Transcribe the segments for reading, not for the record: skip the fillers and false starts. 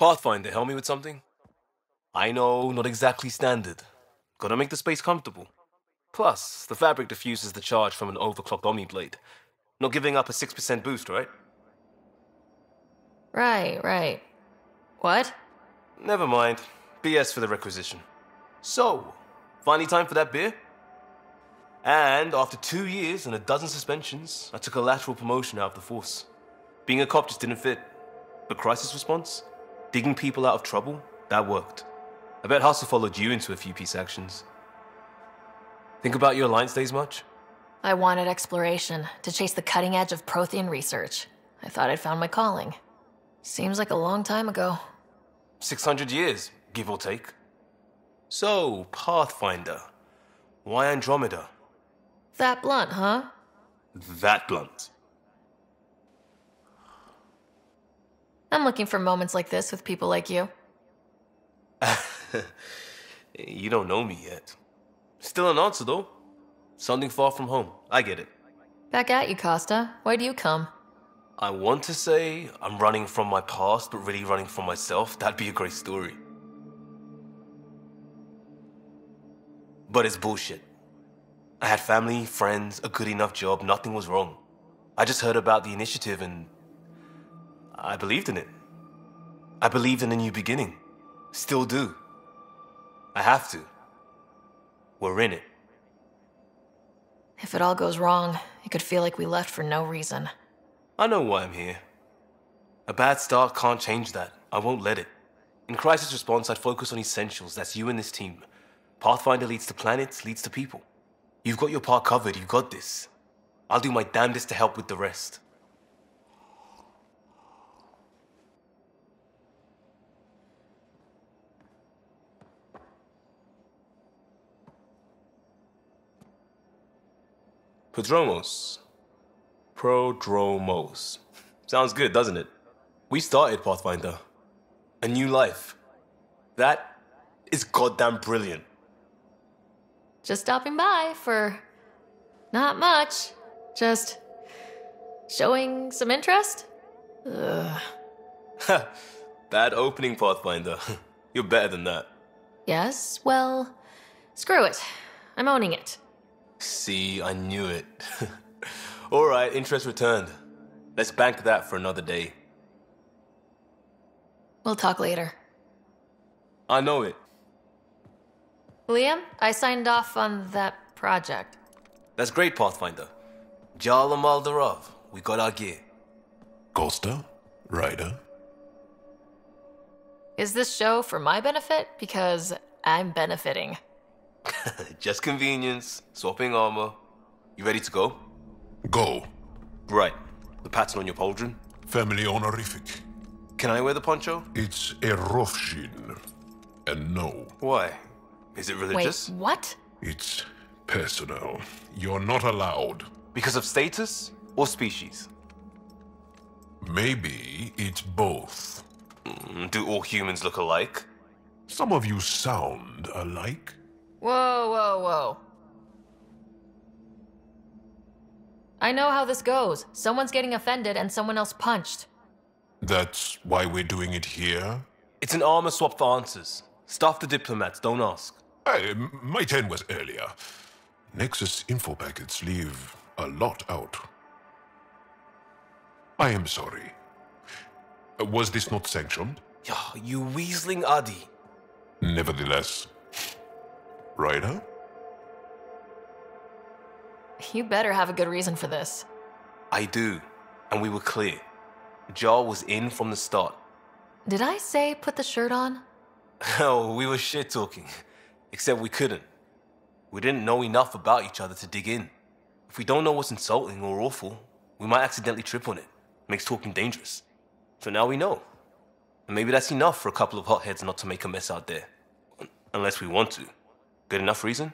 Pathfinder, help me with something? I know, not exactly standard. Gotta make the space comfortable. Plus, the fabric diffuses the charge from an overclocked Omni blade. Not giving up a 6% boost, right? Right. What? Never mind. BS for the requisition. So, finally time for that beer? And after 2 years and a dozen suspensions, I took a lateral promotion out of the force. Being a cop just didn't fit. But crisis response? Digging people out of trouble? That worked. I bet Hustle followed you into a few peace actions. Think about your Alliance days much? I wanted exploration, to chase the cutting edge of Prothean research. I thought I'd found my calling. Seems like a long time ago. 600 years, give or take. So, Pathfinder. Why Andromeda? That blunt, huh? That blunt. I'm looking for moments like this with people like you. You don't know me yet. Still an answer, though. Something far from home. I get it. Back at you, Costa. Why do you come? I want to say I'm running from my past, but really running from myself. That'd be a great story. But it's bullshit. I had family, friends, a good enough job, nothing was wrong. I just heard about the initiative and I believed in it. I believed in a new beginning. Still do. I have to. We're in it. If it all goes wrong, it could feel like we left for no reason. I know why I'm here. A bad start can't change that. I won't let it. In crisis response, I'd focus on essentials. That's you and this team. Pathfinder leads to planets, leads to people. You've got your part covered. You've got this. I'll do my damnedest to help with the rest. Prodromos. Sounds good, doesn't it? We started Pathfinder. A new life. That is goddamn brilliant. Just stopping by for... not much. Just... showing some interest? Ugh. Bad opening, Pathfinder. You're better than that. Yes, well... screw it. I'm owning it. See, I knew it. Alright, interest returned. Let's bank that for another day. We'll talk later. I know it. Liam, I signed off on that project. That's great, Pathfinder. Jala Maldarov, we got our gear. Costa? Ryder? Is this show for my benefit? Because I'm benefiting. Just convenience, swapping armor. You ready to go? Go. Right. The pattern on your pauldron? Family honorific. Can I wear the poncho? It's a Rofshin. And no, Why? Is it religious? Wait, what? it's personal. You're not allowed. Because of status or species? Maybe it's both. Do all humans look alike? Some of you sound alike. Whoa. I know how this goes. Someone's getting offended and someone else punched. That's why we're doing it here? It's an armor swap for answers. Stuff the diplomats, don't ask. Hey, my turn was earlier. Nexus info packets leave a lot out. I am sorry. Was this not sanctioned? You weaseling Adi. Nevertheless. Ryder? You better have a good reason for this. I do. And we were clear. Jar was in from the start. Did I say put the shirt on? Oh, we were shit-talking. Except we couldn't. We didn't know enough about each other to dig in. If we don't know what's insulting or awful, we might accidentally trip on it. Makes talking dangerous. So now we know. And maybe that's enough for a couple of hotheads not to make a mess out there. Unless we want to. Good enough reason?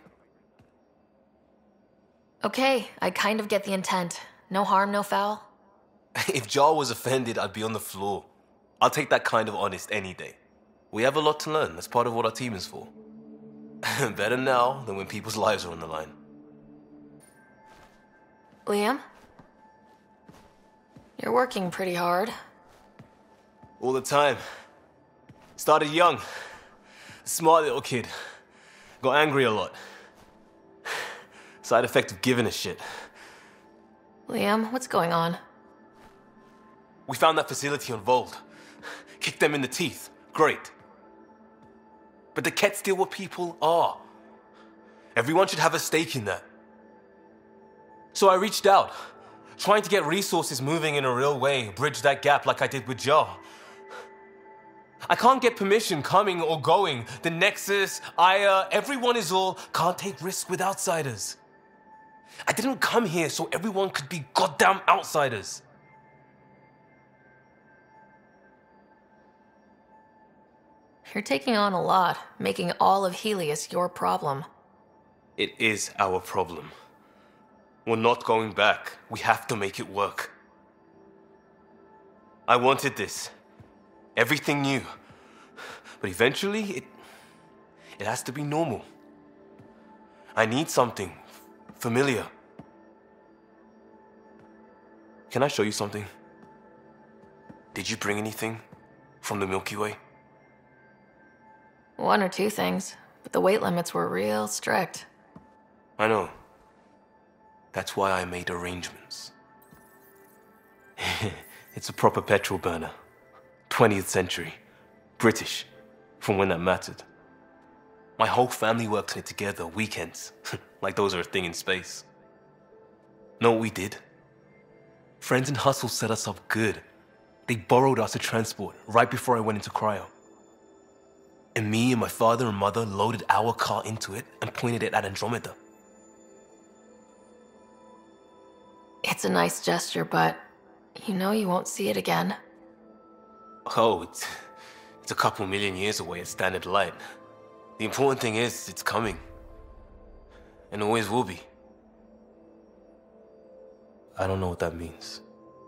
Okay, I kind of get the intent. No harm, no foul. If Jar was offended, I'd be on the floor. I'll take that kind of honest any day. We have a lot to learn. That's part of what our team is for. Better now than when people's lives are on the line. Liam? You're working pretty hard. All the time. Started young. Smart little kid. Got angry a lot. Side effect of giving a shit. Liam, what's going on? We found that facility on Vold. Kicked them in the teeth. Great. But the Ket's still what people are. Everyone should have a stake in that. So I reached out, trying to get resources moving in a real way, bridge that gap like I did with Joe. I can't get permission coming or going. The Nexus, Aya, everyone is all can't take risks with outsiders. I didn't come here so everyone could be goddamn outsiders. You're taking on a lot, making all of Helios your problem. It is our problem. We're not going back. We have to make it work. I wanted this. Everything new. But eventually, it has to be normal. I need something familiar. Can I show you something? Did you bring anything from the Milky Way? One or two things, but the weight limits were real strict. I know. That's why I made arrangements. It's a proper petrol burner. 20th century. British. From when that mattered. My whole family worked on it together, weekends. Like those are a thing in space. Know what we did? Friends and Hustle set us up good. They borrowed us a transport right before I went into cryo. And me and my father and mother loaded our car into it and pointed it at Andromeda. It's a nice gesture, but you know you won't see it again. Oh, it's a couple million years away at standard light. The important thing is, it's coming. And always will be. I don't know what that means.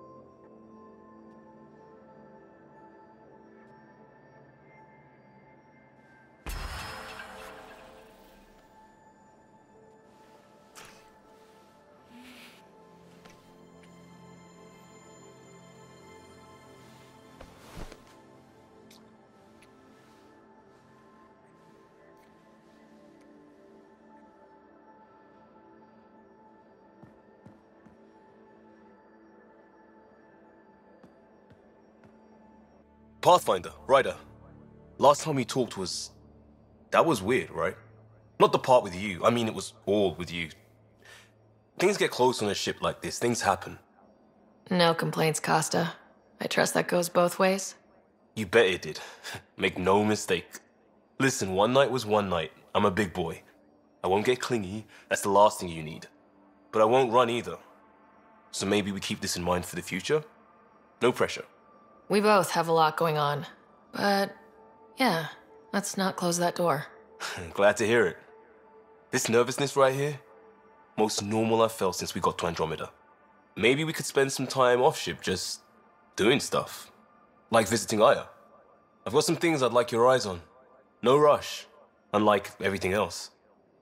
Pathfinder, Ryder. Last time we talked was... That was weird, right? Not the part with you. I mean, it was all with you. Things get close on a ship like this. Things happen. No complaints, Costa. I trust that goes both ways. You bet it did. Make no mistake. Listen, one night was one night. I'm a big boy. I won't get clingy. That's the last thing you need. But I won't run either. So maybe we keep this in mind for the future? No pressure. We both have a lot going on. But, yeah, let's not close that door. Glad to hear it. This nervousness right here, most normal I've felt since we got to Andromeda. Maybe we could spend some time off-ship just doing stuff. Like visiting Aya. I've got some things I'd like your eyes on. No rush, unlike everything else.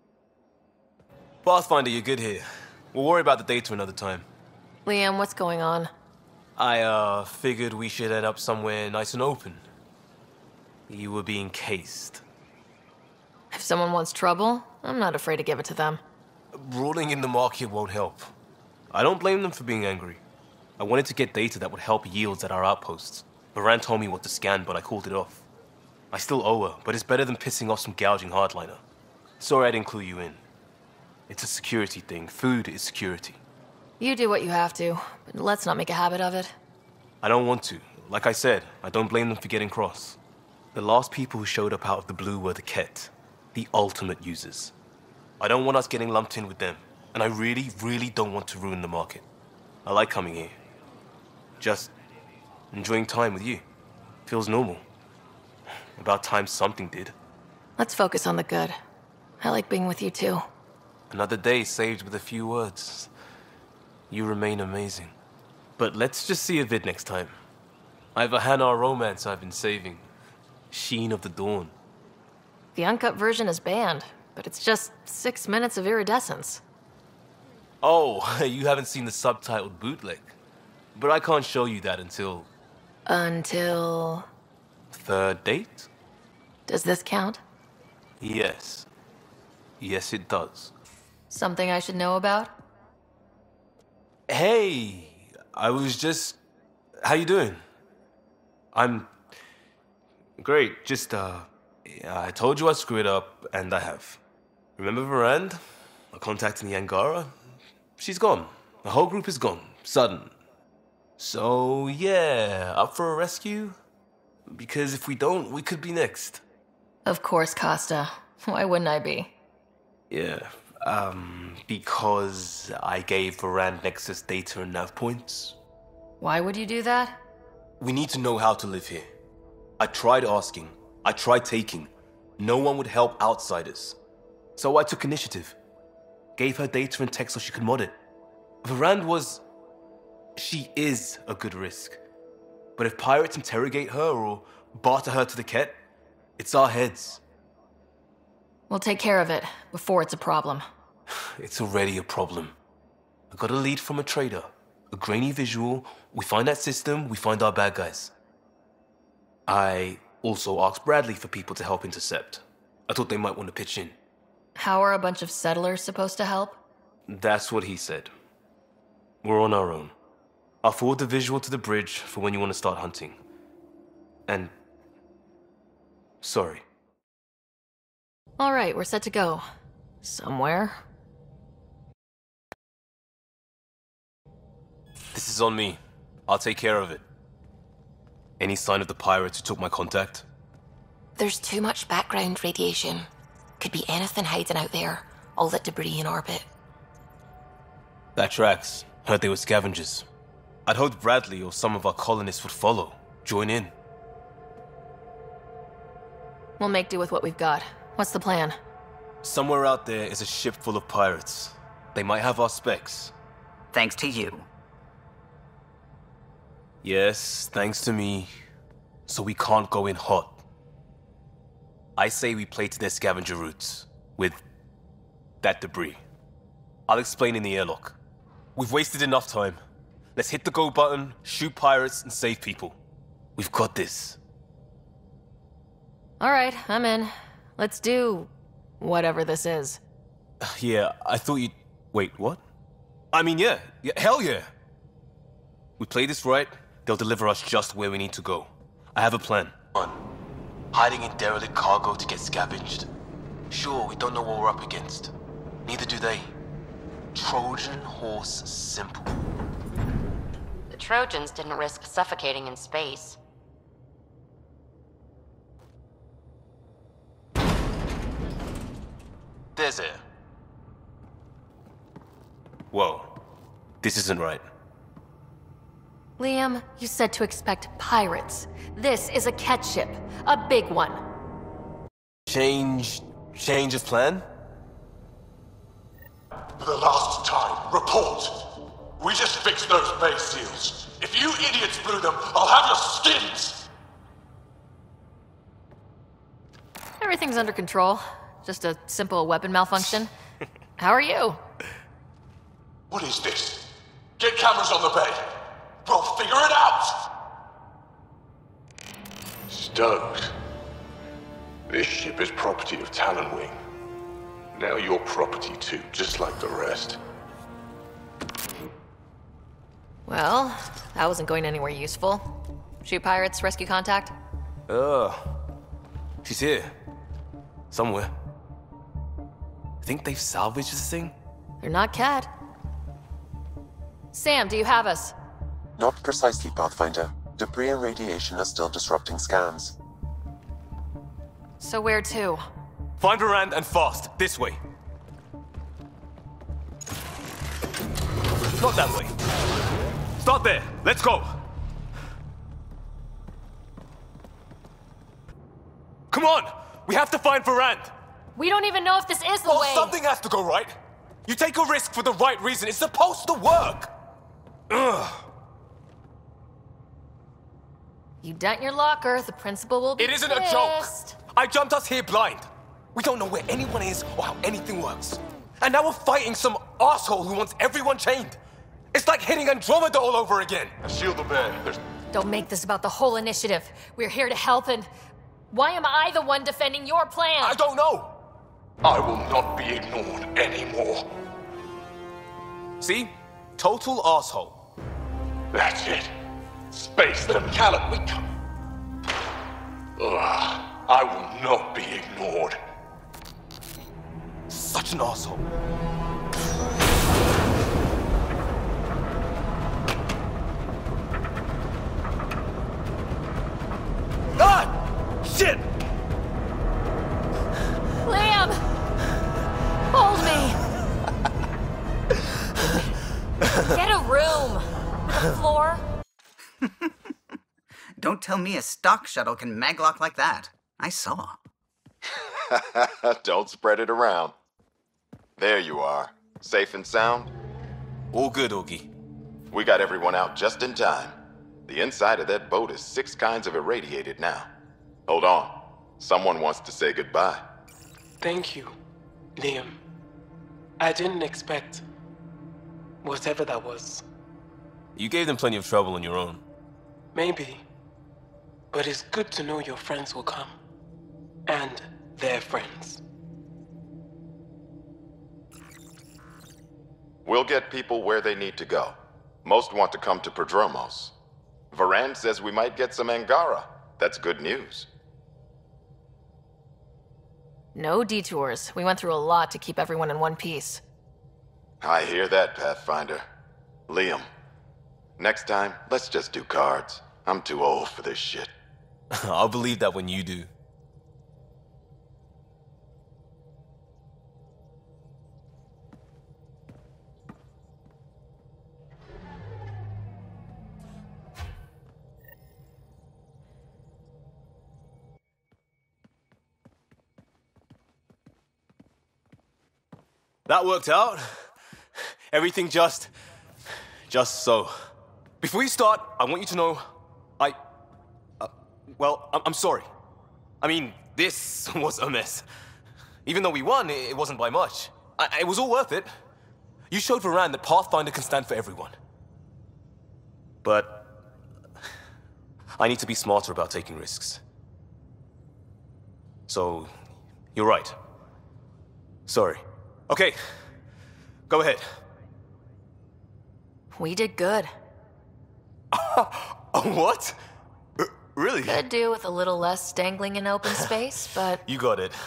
Pathfinder, you're good here. We'll worry about the data another time. Liam, what's going on? I, figured we should head up somewhere nice and open. You were being cased. If someone wants trouble, I'm not afraid to give it to them. Ruling in the market won't help. I don't blame them for being angry. I wanted to get data that would help yields at our outposts. Baran told me what to scan, but I called it off. I still owe her, but it's better than pissing off some gouging hardliner. Sorry I didn't clue you in. It's a security thing. Food is security. You do what you have to, but let's not make a habit of it. I don't want to. Like I said, I don't blame them for getting cross. The last people who showed up out of the blue were the Ket, the ultimate users. I don't want us getting lumped in with them, and I really, really don't want to ruin the market. I like coming here. Just enjoying time with you. Feels normal. About time something did. Let's focus on the good. I like being with you too. Another day saved with a few words. You remain amazing. But let's just see a vid next time. I have a Hanar romance I've been saving. Sheen of the Dawn. The uncut version is banned, but it's just 6 minutes of iridescence. Oh, you haven't seen the subtitled bootleg. But I can't show you that until... Until... Third date? Does this count? Yes. Yes, it does. Something I should know about? Hey, I was just... How you doing? I'm... Great, just, yeah, I told you I'd screw it up, and I have. Remember Varand? I contacted the Angara? She's gone. The whole group is gone. Sudden. So, yeah, up for a rescue? Because if we don't, we could be next. Of course, Costa. Why wouldn't I be? Yeah, because I gave Varand Nexus data and nav points. Why would you do that? We need to know how to live here. I tried asking. I tried taking. No one would help outsiders. So I took initiative. Gave her data and tech so she could mod it. Varand was... She is a good risk. But if pirates interrogate her or barter her to the Ket, it's our heads. We'll take care of it before it's a problem. It's already a problem. I got a lead from a trader. A grainy visual. We find that system, we find our bad guys. I also asked Bradley for people to help intercept. I thought they might want to pitch in. How are a bunch of settlers supposed to help? That's what he said. We're on our own. I'll forward the visual to the bridge for when you want to start hunting. And... sorry. All right, we're set to go. Somewhere. This is on me. I'll take care of it. Any sign of the pirates who took my contact? There's too much background radiation. Could be anything hiding out there. All that debris in orbit. That tracks. Heard they were scavengers. I'd hoped Bradley or some of our colonists would follow. Join in. We'll make do with what we've got. What's the plan? Somewhere out there is a ship full of pirates. They might have our specs. Thanks to you. Yes, thanks to me. So we can't go in hot. I say we play to their scavenger routes. With that debris. I'll explain in the airlock. We've wasted enough time. Let's hit the go button, shoot pirates, and save people. We've got this. All right, I'm in. Let's do... whatever this is. Yeah, I thought you'd... Wait, what? I mean, yeah, hell yeah. We play this right, they'll deliver us just where we need to go. I have a plan. 1. Hiding in derelict cargo to get scavenged. Sure, we don't know what we're up against. Neither do they. Trojan horse simple. The Trojans didn't risk suffocating in space. There's air. Whoa. This isn't right. Liam, you said to expect pirates. This is a Ket ship. A big one. Change of plan? For the last time, report! We just fixed those base seals. If you idiots blew them, I'll have your skins! Everything's under control. Just a simple weapon malfunction. How are you? What is this? Get cameras on the bay. We'll figure it out! Stokes. This ship is property of Talonwing. Now you're property too, just like the rest. Well, that wasn't going anywhere useful. Shoot pirates, rescue contact? She's here. Somewhere. Think they've salvaged this thing? They're not Ket. Sam, do you have us? Not precisely, Pathfinder. Debris and radiation are still disrupting scans. So where to? Find Varand and fast. This way. Not that way. Start there. Let's go. Come on! We have to find Varand! We don't even know if this is the Well, way. something has to go right. You take a risk for the right reason. It's supposed to work. Ugh. You dent your locker, the principal will be It isn't a joke. pissed. I jumped us here blind. We don't know where anyone is or how anything works. And now we're fighting some asshole who wants everyone chained. It's like hitting Andromeda all over again. Shield the bay. There's... Don't make this about the whole initiative. We're here to help and... Why am I the one defending your plan? I don't know! I will not be ignored anymore. See? Total asshole. That's it. Space them, Callum. We come. I will not be ignored. Such an asshole. Ah! Shit! Liam! Hold me! Get a room! With a floor? Don't tell me a stock shuttle can maglock like that. I saw. Don't spread it around. There you are. Safe and sound? All good, Augie. We got everyone out just in time. The inside of that boat is 6 kinds of irradiated now. Hold on. Someone wants to say goodbye. Thank you, Liam. I didn't expect whatever that was. You gave them plenty of trouble on your own. Maybe. But it's good to know your friends will come. And their friends. We'll get people where they need to go. Most want to come to Prodromos. Varan says we might get some Angara. That's good news. No detours. We went through a lot to keep everyone in one piece. I hear that, Pathfinder. Liam, next time, let's just do cards. I'm too old for this shit. I'll believe that when you do. That worked out. Everything just so. Before you start, I want you to know, I'm sorry. I mean, this was a mess. Even though we won, it wasn't by much. It was all worth it. You showed Varan that Pathfinder can stand for everyone. But I need to be smarter about taking risks. So, you're right. Sorry. Okay, go ahead. We did good. What? Really? Could do with a little less dangling in open space, but... You got it.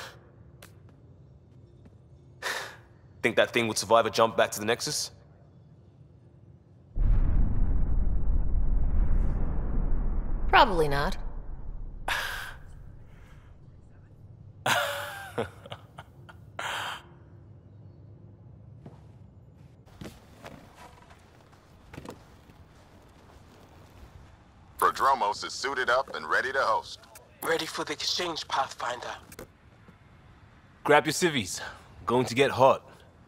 Think that thing would survive a jump back to the Nexus? Probably not. Prodromos is suited up and ready to host. Ready for the exchange, Pathfinder. Grab your civvies. Going to get hot.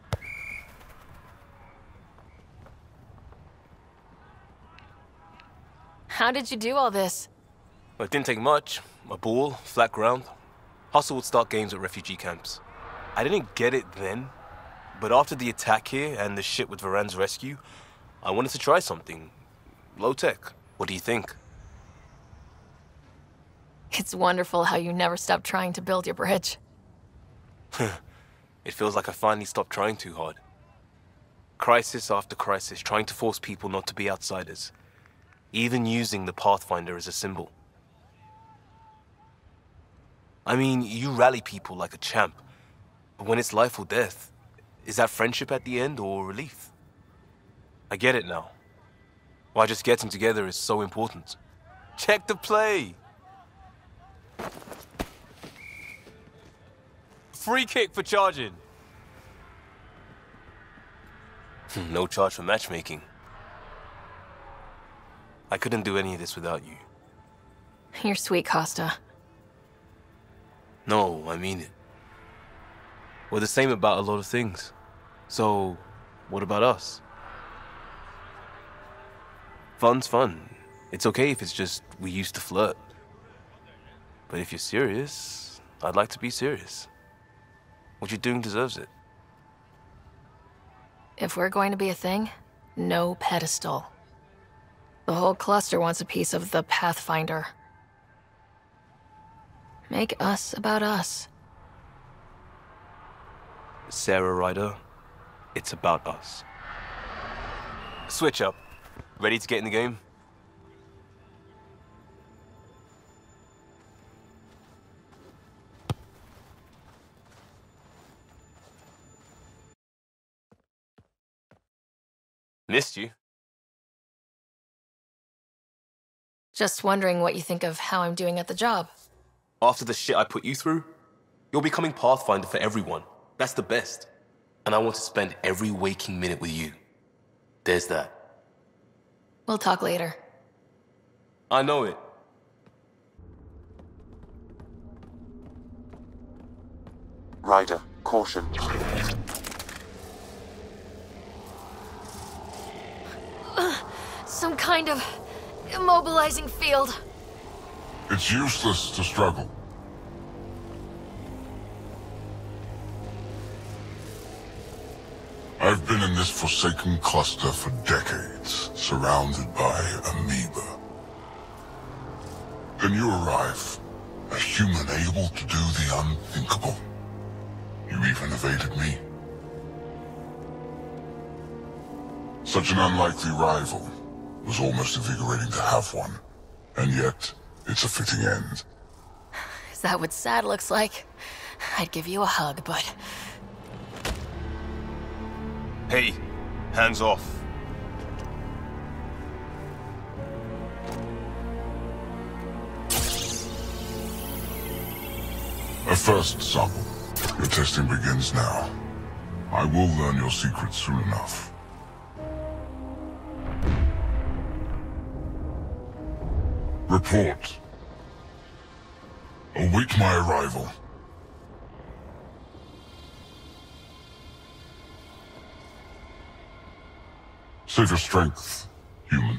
How did you do all this? Well, it didn't take much. A ball, flat ground. Hustle would start games at refugee camps. I didn't get it then, but after the attack here and the shit with Varan's rescue, I wanted to try something. Low tech. What do you think? It's wonderful how you never stop trying to build your bridge. It feels like I finally stopped trying too hard. Crisis after crisis, trying to force people not to be outsiders. Even using the Pathfinder as a symbol. I mean, you rally people like a champ. But when it's life or death, is that friendship at the end or relief? I get it now. Why just getting together is so important. Check the play! Free kick for charging. No charge for matchmaking. I couldn't do any of this without you. You're sweet, Costa. No, I mean it. We're the same about a lot of things. So, what about us? Fun's fun. It's okay if it's just we used to flirt. But if you're serious, I'd like to be serious. What you're doing deserves it. If we're going to be a thing, no pedestal. The whole cluster wants a piece of the Pathfinder. Make us about us. Sarah Ryder, it's about us. Switch up. Ready to get in the game? Missed you. Just wondering what you think of how I'm doing at the job. After the shit I put you through, you're becoming Pathfinder for everyone. That's the best. And I want to spend every waking minute with you. There's that. We'll talk later. I know it. Ryder, caution. Some kind of immobilizing field. It's useless to struggle. I've been in this forsaken cluster for decades, surrounded by amoeba. Then you arrive, a human able to do the unthinkable. You even evaded me. Such an unlikely rival. It was almost invigorating to have one. And yet, it's a fitting end. Is that what sad looks like? I'd give you a hug, but... Hey, hands off. A first sample. Your testing begins now. I will learn your secrets soon enough. Report. Await my arrival. Save your strength, human.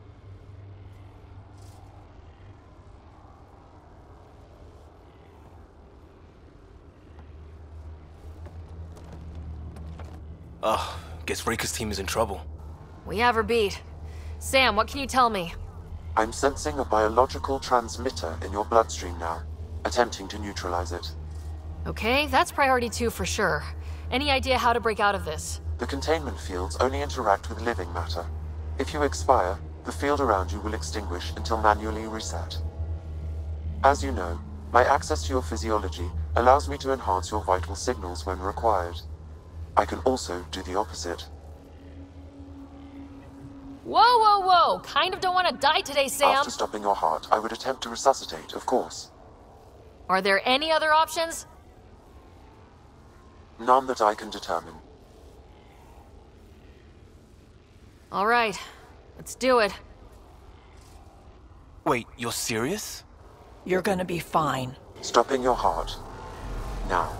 Guess Raker's team is in trouble. We have her beat. Sam, what can you tell me? I'm sensing a biological transmitter in your bloodstream now, attempting to neutralize it. Okay, that's priority 2 for sure. Any idea how to break out of this? The containment fields only interact with living matter. If you expire, the field around you will extinguish until manually reset. As you know, my access to your physiology allows me to enhance your vital signals when required. I can also do the opposite. Whoa, whoa, whoa! Kind of don't want to die today, Sam! After stopping your heart, I would attempt to resuscitate, of course. Are there any other options? None that I can determine. All right, let's do it. Wait, you're serious? You're gonna be fine. Stopping your heart. Now.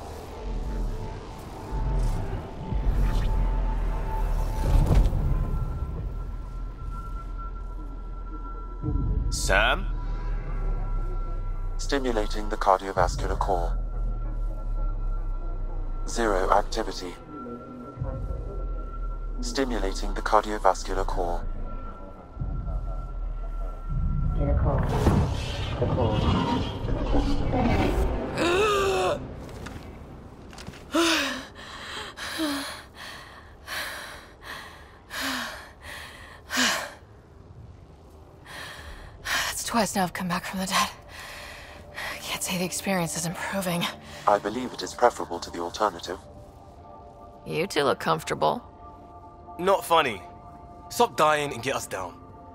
Sam? Stimulating the cardiovascular core. 0 activity. Stimulating the cardiovascular core. It's twice now I've come back from the dead. I can't say the experience is improving. I believe it is preferable to the alternative. You two look comfortable. Not funny. Stop dying and get us down.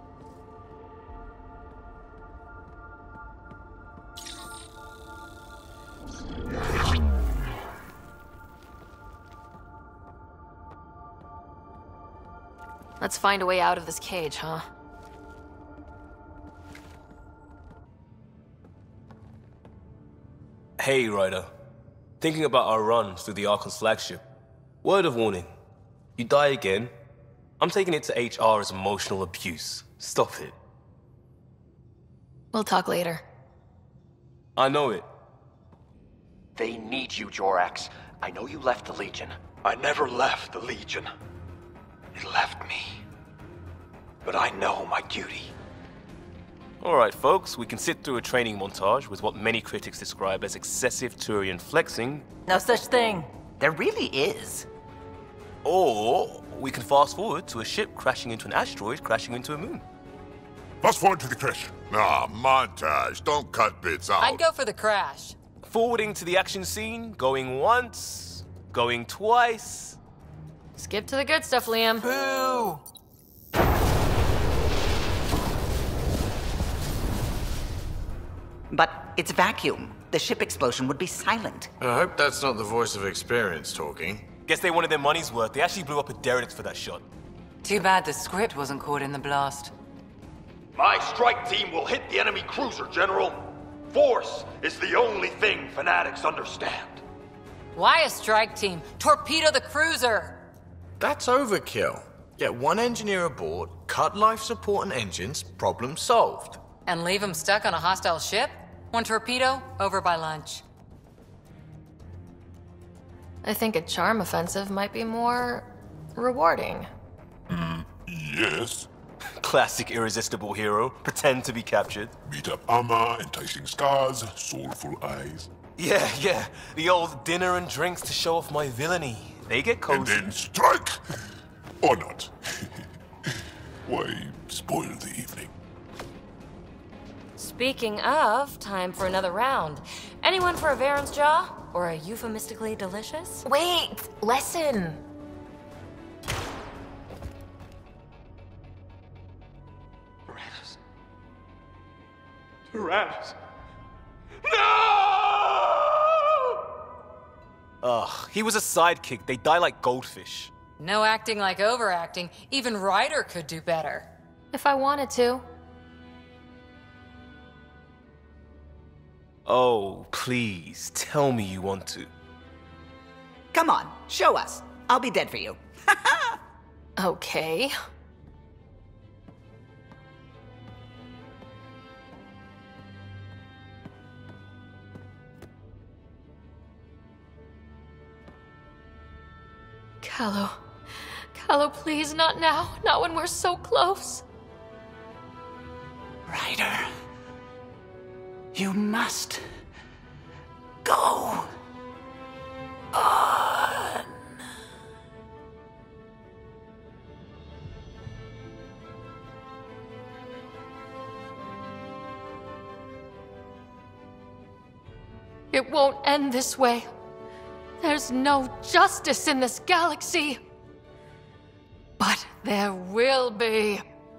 Let's find a way out of this cage, huh? Hey, Ryder. Thinking about our run through the Archon's flagship. Word of warning. You die again, I'm taking it to HR as emotional abuse. Stop it. We'll talk later. I know it. They need you, Jorax. I know you left the Legion. I never left the Legion. It left me. But I know my duty. Alright, folks, we can sit through a training montage with what many critics describe as excessive Turian flexing. No such thing. There really is. Or we can fast forward to a ship crashing into an asteroid crashing into a moon. Fast forward to the crash. Nah, montage. Don't cut bits out. I'd go for the crash. Forwarding to the action scene, going once, going twice. Skip to the good stuff, Liam. Boo! But it's vacuum. The ship explosion would be silent. I hope that's not the voice of experience talking. Guess they wanted their money's worth. They actually blew up a derelict for that shot. Too bad the script wasn't caught in the blast. My strike team will hit the enemy cruiser, General. Force is the only thing fanatics understand. Why a strike team? Torpedo the cruiser! That's overkill. Get one engineer aboard, cut life support and engines, problem solved. And leave them stuck on a hostile ship? One torpedo, over by lunch. I think a charm offensive might be more rewarding. Yes. Classic irresistible hero. Pretend to be captured. Beat up armor, enticing scars, soulful eyes. Yeah. The old dinner and drinks to show off my villainy. They get cozy. And then strike! Or not. Why spoil the evening? Speaking of, time for another round. Anyone for a Varen's Jaw? Or a euphemistically delicious? Wait, lesson. Tyrannus. No! Ugh, he was a sidekick. They die like goldfish. No acting like overacting. Even Ryder could do better. If I wanted to. Oh, please, tell me you want to. Come on, show us. I'll be dead for you. Okay. Callow, please, not now. Not when we're so close. Ryder, you must go on. It won't end this way. There's no justice in this galaxy. But there will be.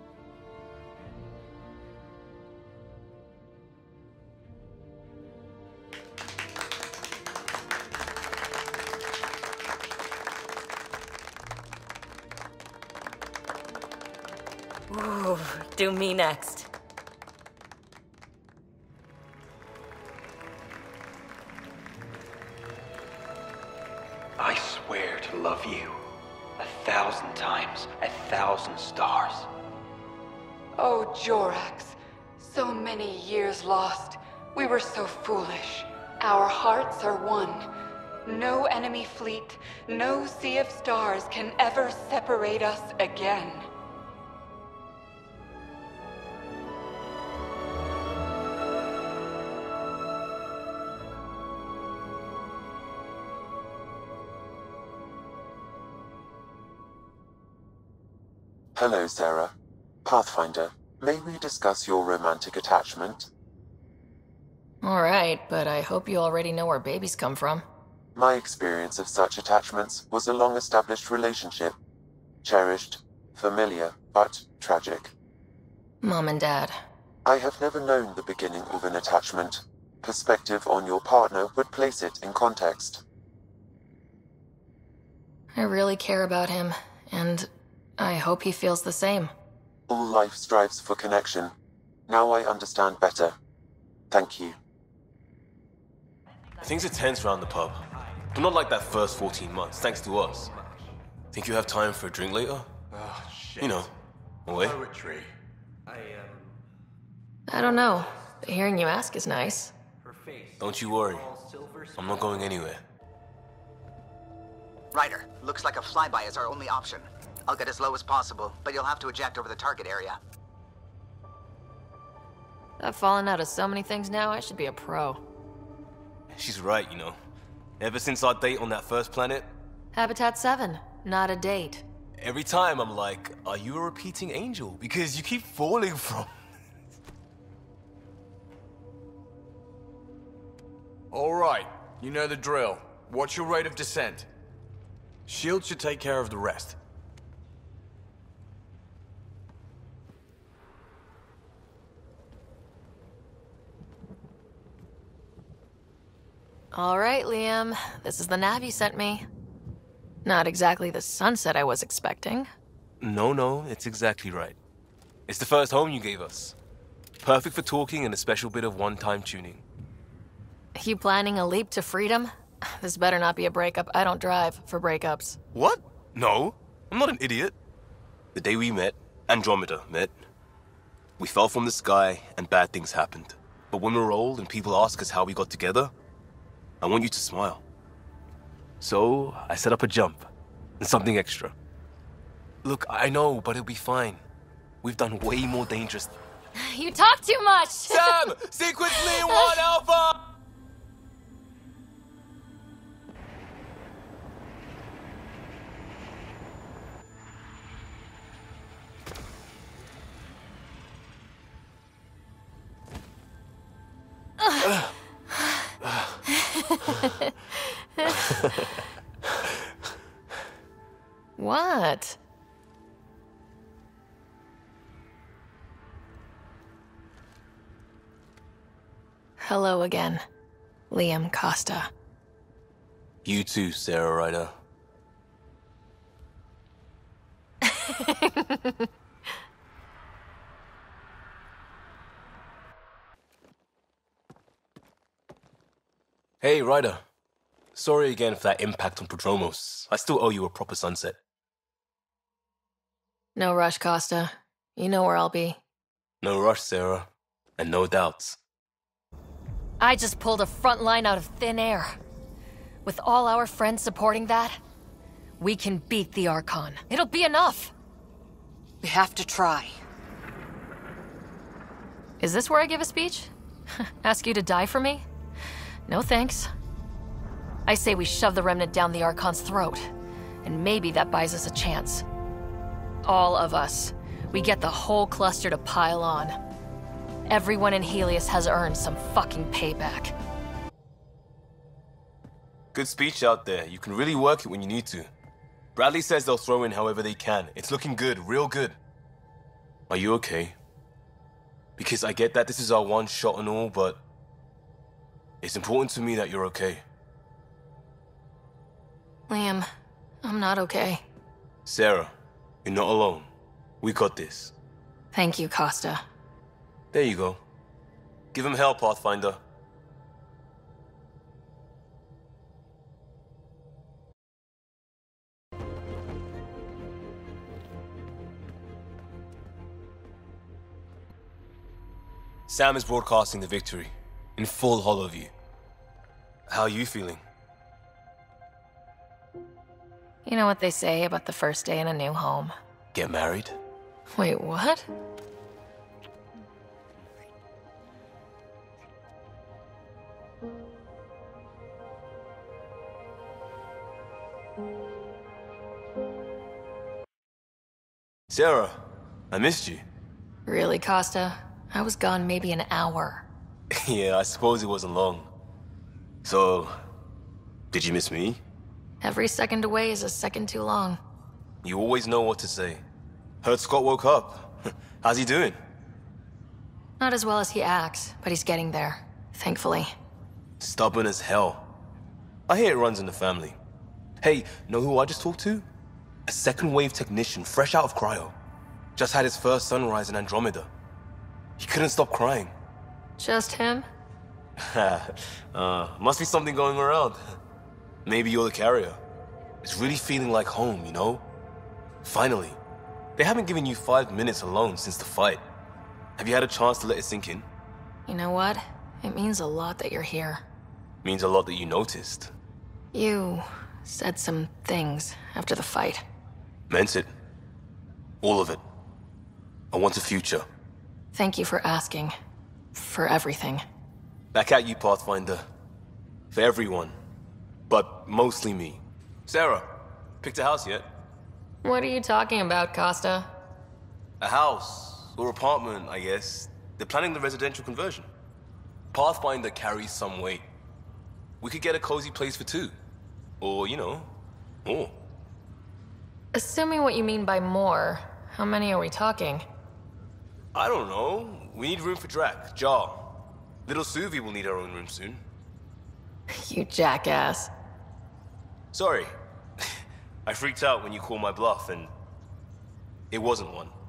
Ooh, do me next. I swear to love you 1,000 times, 1,000 stars. Oh, Jorax. So many years lost. We were so foolish. Our hearts are one. No enemy fleet, no sea of stars can ever separate us again. Hello, Sarah. Pathfinder, may we discuss your romantic attachment? Alright, but I hope you already know where babies come from. My experience of such attachments was a long-established relationship. Cherished, familiar, but tragic. Mom and Dad. I have never known the beginning of an attachment. Perspective on your partner would place it in context. I really care about him, and I hope he feels the same. All life strives for connection. Now I understand better. Thank you. Things are tense around the pub. But not like that first 14 months, thanks to us. Think you have time for a drink later? Oh, shit. You know, away. Poetry. I don't know, but hearing you ask is nice. Don't you worry. I'm not going anywhere. Ryder, looks like a flyby is our only option. I'll get as low as possible, but you'll have to eject over the target area. I've fallen out of so many things now, I should be a pro. She's right, you know. Ever since our date on that first planet, Habitat 7, not a date. every time I'm like, are you a repeating angel? Because you keep falling from... All right, you know the drill. What's your rate of descent? Shield should take care of the rest. All right, Liam. This is the nav you sent me. Not exactly the sunset I was expecting. No, it's exactly right. It's the first home you gave us. Perfect for talking and a special bit of one-time tuning. You planning a leap to freedom? This better not be a breakup. I don't drive for breakups. What? No, I'm not an idiot. The day we met, Andromeda met. We fell from the sky and bad things happened. But when we're old and people ask us how we got together, I want you to smile. So I set up a jump and something extra. Look, I know, but it'll be fine. We've done way more dangerous. You talk too much! Sam! Sequence Liam 1 Alpha! What? Hello again, Liam Costa. You too, Sarah Ryder. Hey, Ryder. Sorry again for that impact on Prodromos. I still owe you a proper sunset. No rush, Costa. You know where I'll be. No rush, Sarah. And no doubts. I just pulled a front line out of thin air. With all our friends supporting that, we can beat the Archon. It'll be enough. We have to try. Is this where I give a speech? Ask you to die for me? No thanks. I say we shove the Remnant down the Archon's throat, and maybe that buys us a chance. All of us. We get the whole cluster to pile on. Everyone in Helios has earned some fucking payback. Good speech out there. You can really work it when you need to. Bradley says they'll throw in however they can. It's looking good, real good. Are you okay? Because I get that this is our one shot and all, but it's important to me that you're okay. Liam, I'm not okay. Sarah, you're not alone. We got this. Thank you, Costa. There you go. Give him hell, Pathfinder. Sam is broadcasting the victory, in full hollow view. How are you feeling? You know what they say about the first day in a new home? Get married? Wait, what? Sarah, I missed you. Really, Costa? I was gone maybe an hour. Yeah, I suppose it wasn't long. So, did you miss me? Every second away is a second too long. You always know what to say. Heard Scott woke up. How's he doing? Not as well as he acts, but he's getting there, thankfully. Stubborn as hell. I hear it runs in the family. Hey, know who I just talked to? A second wave technician, fresh out of cryo. Just had his first sunrise in Andromeda. He couldn't stop crying. Just him? Must be something going around. Maybe you're the carrier. It's really feeling like home, you know? Finally. They haven't given you 5 minutes alone since the fight. Have you had a chance to let it sink in? You know what? It means a lot that you're here. Means a lot that you noticed. You said some things after the fight. Meant it. All of it. I want a future. Thank you for asking. For everything. Back at you, Pathfinder. For everyone. But mostly me. Sarah, picked a house yet? What are you talking about, Costa? A house, or apartment, I guess. They're planning the residential conversion. Pathfinder carries some weight. We could get a cozy place for 2. Or, you know, more. Assuming what you mean by more, how many are we talking? I don't know. We need room for Drac, Jar. Little Suvi will need her own room soon. You jackass. Sorry. I freaked out when you called my bluff, and it wasn't one.